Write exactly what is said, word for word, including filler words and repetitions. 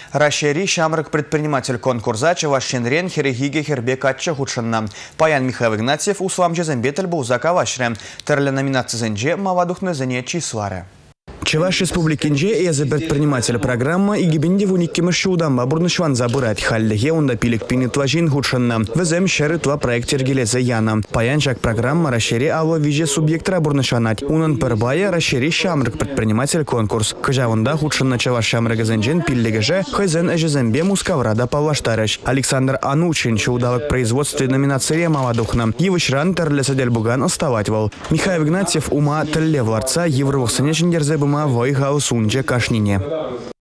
Рашери шамрак предприниматель конкурса Чавашченрен херегиге хербек атча худшанна. Паян Михаил Игнатьев услам жезембетель бузака вашре. Терля номинацизенже мавадухны зене числаре. Чаваш республикинже эзе предприниматель программа и гибенде в униккемеш шудан бабурнышван забырать халлеге онда пилик пинит важин худшанна. Везем шеры тва проект ергелезе яна. Паянчак программа расшири ало виже субъект рабурнышванать. Унан пербая расшири шамрак предприниматель конкурс. Кажа онда худшанна Чаваш шамрак зенжен пиллегеже хайзен эжезембе мускаврада павлаштарыш. Александр Анучин чудалок производстве номинации мавадухна. Евышран терлесадель буган оставатьвал. Михаил Игнатьев ума телле вларца евровых сенечендерзе бума войгаусунже кашнине.